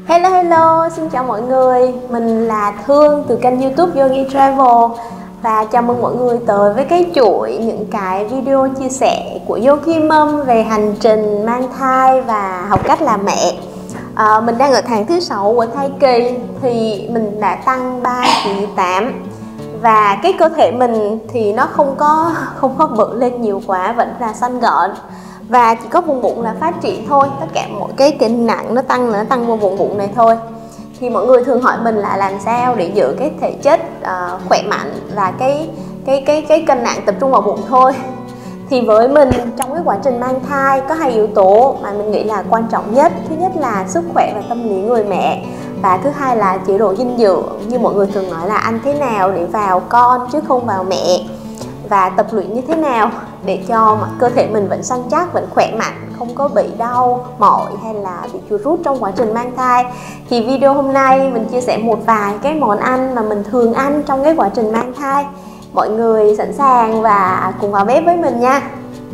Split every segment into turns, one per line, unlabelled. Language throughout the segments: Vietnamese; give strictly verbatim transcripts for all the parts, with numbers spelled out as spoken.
Hello hello, xin chào mọi người. Mình là Thương từ kênh YouTube Yogi Travel. Và chào mừng mọi người tới với cái chuỗi những cái video chia sẻ của Yogi Mom về hành trình mang thai và học cách làm mẹ. à, Mình đang ở tháng thứ sáu của thai kỳ. Thì mình đã tăng ba ki lô gam tám. Và cái cơ thể mình thì nó không có không có bự lên nhiều quá, vẫn là xanh gọn. Và chỉ có vùng bụng là phát triển thôi. Tất cả mọi cái cân nặng nó tăng nó tăng vô vùng bụng này thôi. Thì mọi người thường hỏi mình là làm sao để giữ cái thể chất uh, khỏe mạnh và cái cái cái cái cân nặng tập trung vào bụng thôi. Thì với mình trong cái quá trình mang thai có hai yếu tố mà mình nghĩ là quan trọng nhất. Thứ nhất là sức khỏe và tâm lý người mẹ. Và thứ hai là chế độ dinh dưỡng. Như mọi người thường nói là ăn thế nào để vào con chứ không vào mẹ. Và tập luyện như thế nào để cho mà cơ thể mình vẫn săn chắc, vẫn khỏe mạnh, không có bị đau, mỏi hay là bị chuột rút trong quá trình mang thai. Thì video hôm nay mình chia sẻ một vài cái món ăn mà mình thường ăn trong cái quá trình mang thai. Mọi người sẵn sàng và cùng vào bếp với mình nha.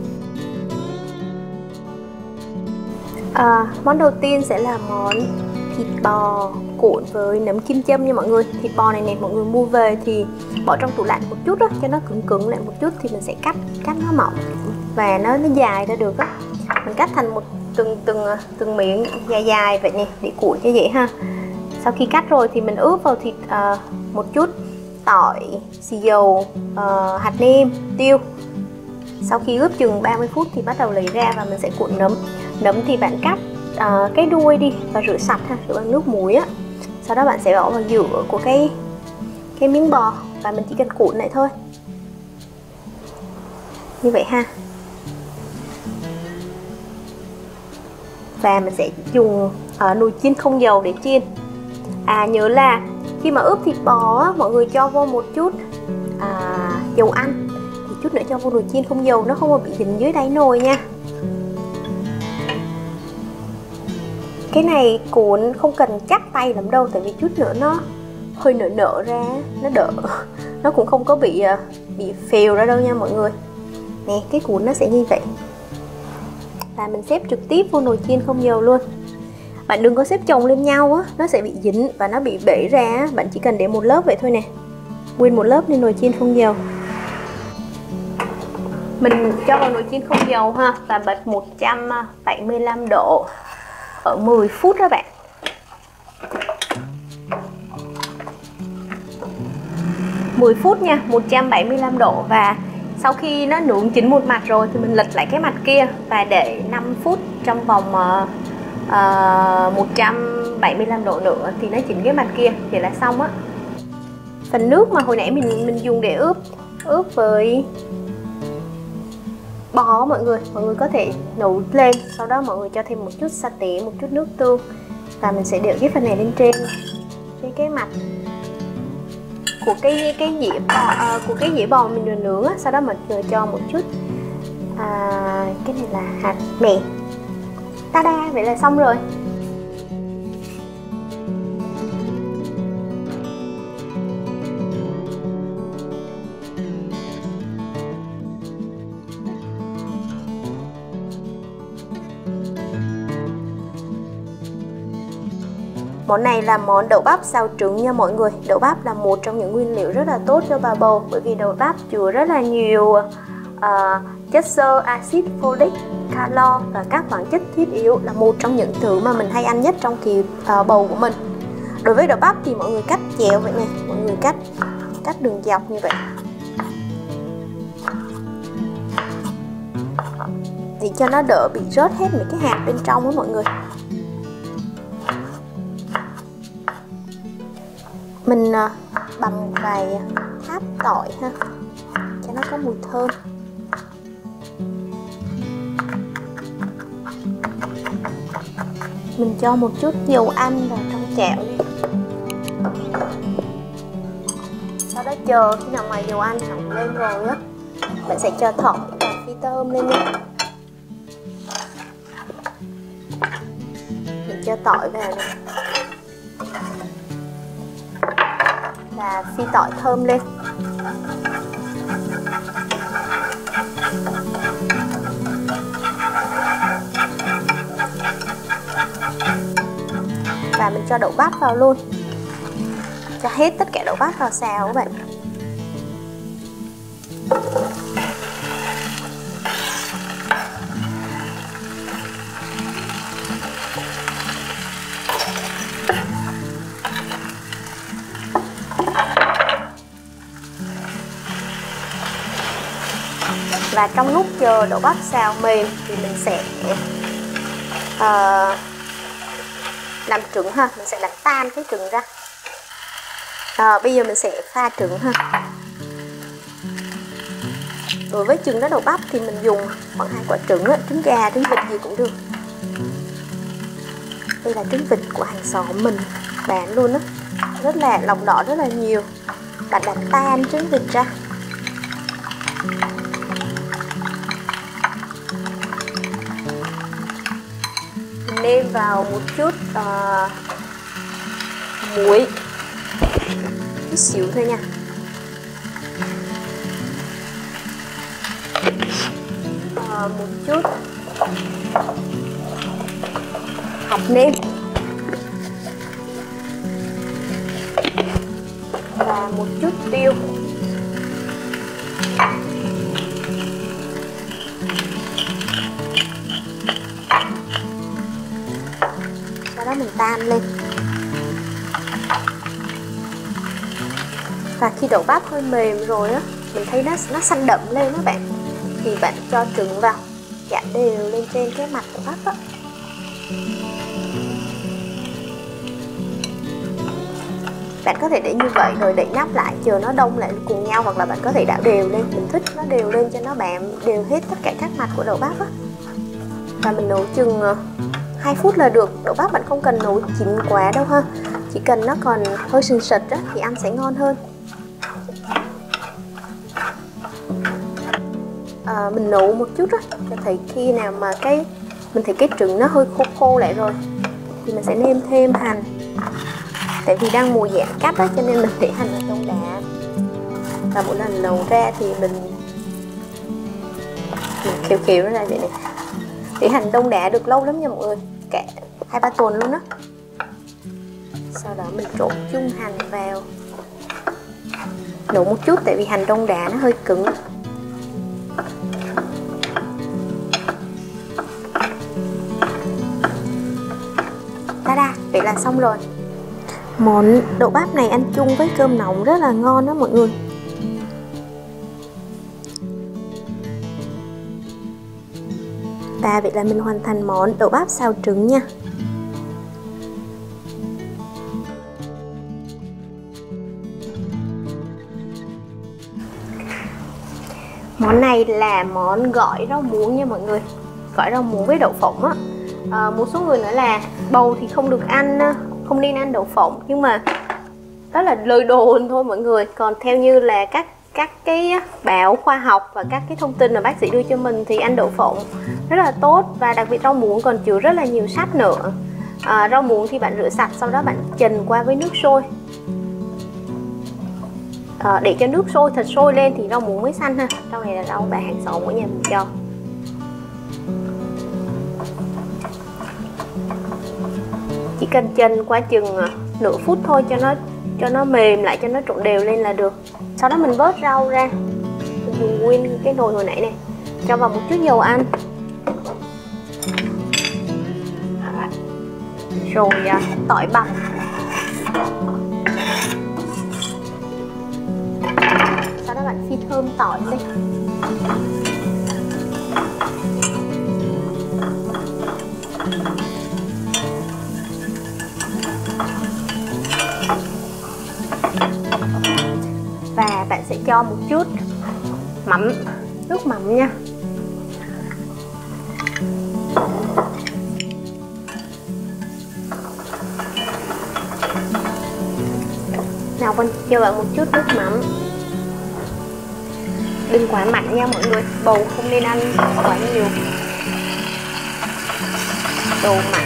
à, Món đầu tiên sẽ là món thịt bò cuộn với nấm kim châm nha mọi người. Thịt bò này nè, mọi người mua về thì bỏ trong tủ lạnh một chút đó, cho nó cứng cứng lại một chút thì mình sẽ cắt cắt nó mỏng và nó nó dài ra được á. Mình cắt thành một từng từng từng miếng dài dài vậy nè để cuộn cho dễ ha. Sau khi cắt rồi thì mình ướp vào thịt uh, một chút tỏi, xì dầu, uh, hạt nêm, tiêu. Sau khi ướp chừng ba mươi phút thì bắt đầu lấy ra và mình sẽ cuộn nấm. Nấm thì bạn cắt uh, cái đuôi đi và rửa sạch ha, rửa bằng nước muối á. Sau đó bạn sẽ bỏ vào giữa của cái cái miếng bò và mình chỉ cần cuộn lại thôi. Như vậy ha. Và mình sẽ dùng uh, nồi chiên không dầu để chiên. À nhớ là khi mà ướp thịt bò á, mọi người cho vô một chút à, dầu ăn. Thì chút nữa cho vô nồi chiên không dầu, nó không có bị dính dưới đáy nồi nha. Cái này cuộn không cần chắc tay lắm đâu, tại vì chút nữa nó hơi nở nở ra, nó đỡ. Nó cũng không có bị bị phèo ra đâu nha mọi người. Nè, cái cuộn nó sẽ như vậy. Và mình xếp trực tiếp vô nồi chiên không dầu luôn. Bạn đừng có xếp chồng lên nhau á, nó sẽ bị dính và nó bị bể ra. Bạn chỉ cần để một lớp vậy thôi nè, nguyên một lớp lên nồi chiên không dầu. Mình cho vào nồi chiên không dầu ha, và bật một trăm bảy mươi lăm độ ở mười phút đó bạn. mười phút nha, một trăm bảy mươi lăm độ. Và sau khi nó nướng chín một mặt rồi thì mình lật lại cái mặt kia và để năm phút trong vòng uh, uh, một trăm bảy mươi lăm độ nữa thì nó chín cái mặt kia thì là xong á. Phần nước mà hồi nãy mình mình dùng để ướp ướp với bò mọi người, mọi người có thể nấu lên, sau đó mọi người cho thêm một chút sa tế, một chút nước tương và mình sẽ để cái phần này lên trên trên cái mặt của cái cái dĩa bò à, của cái dĩa bò mình vừa nướng á. Sau đó mình vừa cho một chút à, cái này là hạt mè. Ta-da, vậy là xong rồi. Món này là món đậu bắp xào trứng nha mọi người. Đậu bắp là một trong những nguyên liệu rất là tốt cho bà bầu, bởi vì đậu bắp chứa rất là nhiều uh, chất xơ, axit folic, calo và các khoáng chất thiết yếu, là một trong những thứ mà mình hay ăn nhất trong kỳ uh, bầu của mình. Đối với đậu bắp thì mọi người cắt dẻo vậy này, mọi người cắt cắt đường dọc như vậy để cho nó đỡ bị rớt hết mấy cái hạt bên trong đó mọi người. Mình bằm một vài tháp tỏi ha, cho nó có mùi thơm. Mình cho một chút dầu ăn vào trong chảo đi. Sau đó chờ khi nào mà dầu ăn nóng lên rồi á, mình sẽ cho tỏi và phi tôm lên nha. Mình cho tỏi vào này và phi tỏi thơm lên. Và mình cho đậu bắp vào luôn. Cho hết tất cả đậu bắp vào xào các bạn. Và trong lúc chờ đậu bắp xào mềm thì mình sẽ uh, làm trứng ha, mình sẽ đánh tan cái trứng ra. À, bây giờ mình sẽ pha trứng ha. Đối với trứng đá đậu bắp thì mình dùng khoảng hai quả trứng, trứng gà, trứng vịt gì cũng được. Đây là trứng vịt của hàng xóm mình bán luôn á, rất là lòng đỏ rất là nhiều. Bạn đánh tan trứng vịt ra. Nêm vào một chút uh, muối, chút xíu thôi nha. Uh, một chút hạt nêm và một chút tiêu. Sau đó mình tan lên. Và khi đậu bắp hơi mềm rồi á, mình thấy nó nó xanh đậm lên các bạn, thì bạn cho trứng vào, dặn đều lên trên cái mặt đậu bắp á. Bạn có thể để như vậy rồi đậy nắp lại, chờ nó đông lại cùng nhau, hoặc là bạn có thể đảo đều lên, mình thích nó đều lên cho nó bám đều hết tất cả các mặt của đậu bắp á. Và mình nấu chừng hai phút là được. Đậu bắp bạn không cần nấu chín quá đâu ha, chỉ cần nó còn hơi sừng sật á thì ăn sẽ ngon hơn. À, mình nấu một chút á, cho thấy khi nào mà cái mình thấy cái trứng nó hơi khô khô lại rồi thì mình sẽ nêm thêm hành. Tại vì đang mùa giãn cách á, cho nên mình để hành ở trong đá. Và mỗi lần nấu ra thì mình mình khều khều nó ra vậy này. Để hành đông đá được lâu lắm nha mọi người, cả hai ba tuần luôn á. Sau đó mình trộn chung hành vào, nấu một chút tại vì hành đông đá nó hơi cứng. Ta-da, vậy là xong rồi. Món đậu bắp này ăn chung với cơm nóng rất là ngon đó mọi người. Và vậy là mình hoàn thành món đậu bắp xào trứng nha. Món này là món gỏi rau muống nha mọi người. Gỏi rau muống với đậu phộng á. À, một số người nói là bầu thì không được ăn, không nên ăn đậu phộng, nhưng mà đó là lời đồn thôi mọi người. Còn theo như là các các cái báo khoa học và các cái thông tin mà bác sĩ đưa cho mình thì ăn đậu phộng rất là tốt, và đặc biệt rau muống còn chứa rất là nhiều sắt nữa. À, rau muống thì bạn rửa sạch, sau đó bạn chần qua với nước sôi. À, để cho nước sôi thật sôi lên thì rau muống mới xanh ha. Rau này là rau bà hàng xóm của nhà mình cho. Chỉ cần chần qua chừng nửa phút thôi cho nó cho nó mềm lại, cho nó trộn đều lên là được. Sau đó mình vớt rau ra, mình dùng nguyên cái nồi hồi nãy này, cho vào một chút dầu ăn, rồi tỏi bằm, sau đó bạn phi thơm tỏi lên. Và bạn sẽ cho một chút mắm, nước mắm nha. Nào con cho bạn một chút nước mắm. Đừng quá mặn nha mọi người, bầu không nên ăn quá nhiều đồ mặn.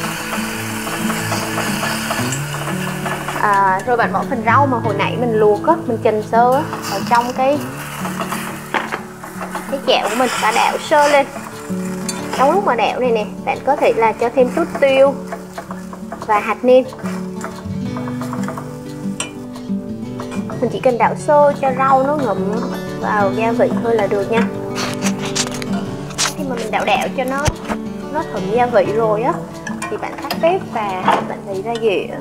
À, rồi bạn bỏ phần rau mà hồi nãy mình luộc á, mình chần sơ á, ở trong cái cái chảo của mình và đảo sơ lên. Trong lúc mà đảo này nè, bạn có thể là cho thêm chút tiêu, và hạt nêm. Mình chỉ cần đảo sơ cho rau nó ngấm vào gia vị thôi là được nha. Khi mà mình đảo đảo cho nó nó thấm gia vị rồi á thì bạn tắt bếp và bạn lấy ra dĩa.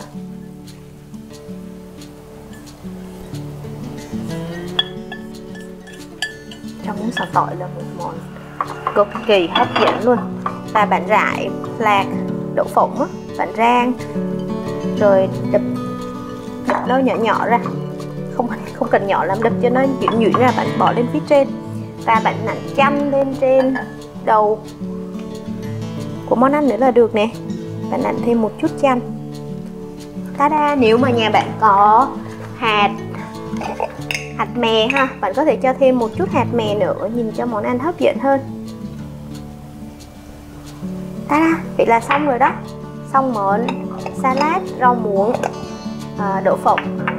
Trong bún xào tỏi là một món cực kỳ hấp dẫn luôn. Và bạn rải lạc đậu phộng á, bạn rang rồi đập đập nó nhỏ nhỏ ra, không không cần nhỏ lắm, đập cho nó nhuyễn nhuyễn ra, bạn bỏ lên phía trên và bạn nặn chanh lên trên đầu của món ăn nữa là được nè. Bạn nặn thêm một chút chanh. Ta-da! Nếu mà nhà bạn có hạt hạt mè ha, bạn có thể cho thêm một chút hạt mè nữa, nhìn cho món ăn hấp dẫn hơn. Ta-da! Vậy là xong rồi đó. Xong món salad rau muống, à, đậu phộng